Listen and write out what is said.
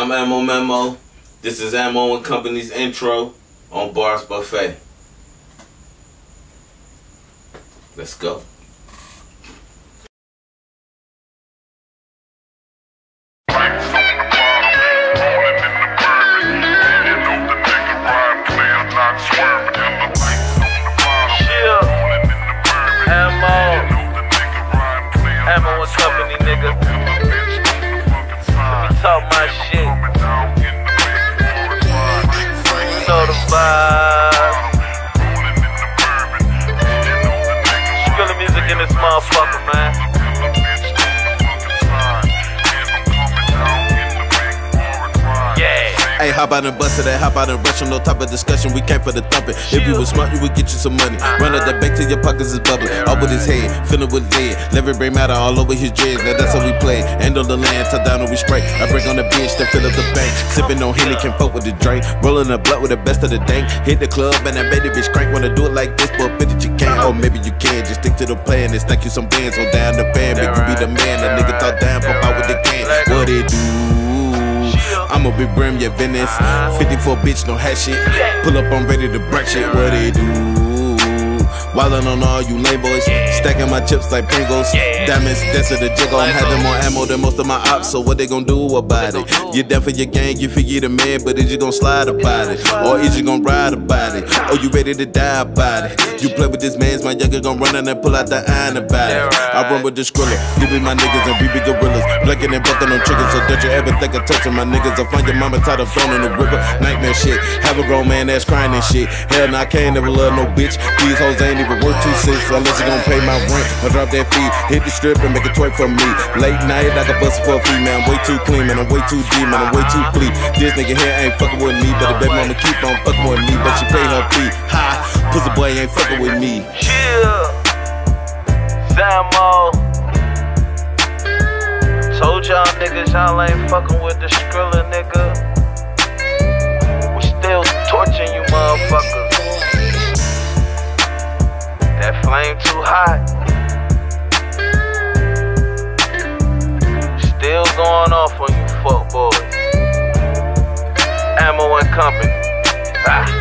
I'm Ammo Memo. This is Ammo and Company's intro on Bars Buffet. Let's go. Ammo and Company, nigga. Let me talk my shit. You know the vibe. Skrilla music in this motherfucker, man. Hey, hop out and bust it, hop out and rush on no type of discussion. We came for the thumping. If you was smart, you would get you some money. Run out the bank till your pockets is bubbling. All with his head, filling with lead. Lever brain matter all over his dreads. Now that's how we play. End on the land, top down and we spray. I break on the bench, then fill up the bank. Sipping on Henny, can't fuck with the drink. Rolling a blunt with the best of the dank. Hit the club and I made the bitch crank. Wanna do it like this, but bet that you can't. Or maybe you can. Just stick to the plan and stack you some bands on down the band. Make you be the man. That nigga talk down, pop out with the can. What it do? I'm a big brim, yeah, Venice. 54 bitch, no hat shit. Pull up, I'm ready to break shit. What they do? Wildin' on all you lame boys. Stacking my chips like Pringles. Diamonds, that's the jiggle. I'm having more ammo than most of my ops, so what they gon' do about it? You down for your gang, you figure the man, but is you gon' slide about it? Or is you gon' ride about it? Or you ready to die about it? You play with this man's, my younger gon' run in and pull out the iron about it. I run with the Skrilla, give me my niggas and we be gorillas. Blanking and bucking on triggers, so don't you ever think of touching my niggas. I'll find your mama tied up thrown in the river. Nightmare shit, have a grown man that's crying and shit. Hell nah, I can't never love no bitch. These hoes ain't even worth 2 cents unless you gon' pay my rent. I drop that fee, hit the strip and make it twerk for me. Late night, I can bust it for a fee, man. I'm way too clean, man. I'm way too deep, man. I'm way too fleet. This nigga here ain't fucking with me, but the baby mama keep on fucking with me, but she pay her fee. Ha, pussy boy ain't fucking with me. Yeah, Samo. Told y'all niggas y'all ain't fucking with the Skrilla, nigga. We still torching you motherfuckers. That flame too hot. Still going off on you fuck boys. Ammo and Company. Ah.